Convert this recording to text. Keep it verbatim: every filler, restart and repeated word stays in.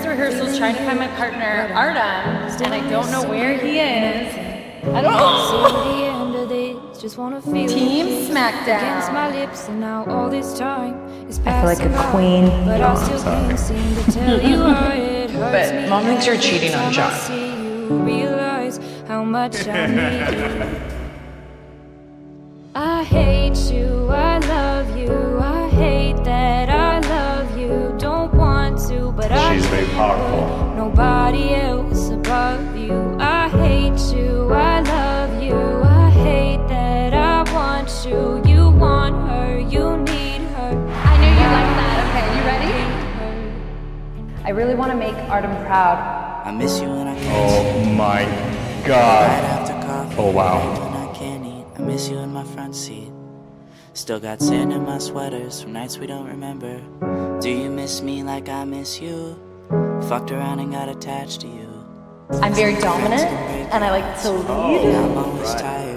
rehearsals trying to find my partner, Artem, and I don't know where he is. I don't know. Just wanna feel Team Smackdown. Against my lips, and now all this time is I feel like a passing queen. by, but I still can't seem to tell you how it hurts But me. Mom thinks you're cheating on John. I see you realize how much I need you. I hate you, I love you, I hate that I love you. Don't want to, but I She's very powerful. put nobody else above you. I hate you, I love you, I hate that I want you. You want her, you need her. I knew you'd like that. Okay, you ready? I really want to make Artem proud. I miss you when I can't Oh sleep. my Right god. after coffee. Oh, wow. When I can't eat. I miss you in my front seat. Still got sand in my sweaters from nights we don't remember. Do you miss me like I miss you? Fucked around and got attached to you. I'm very dominant, and I like to lead. I'm always tired.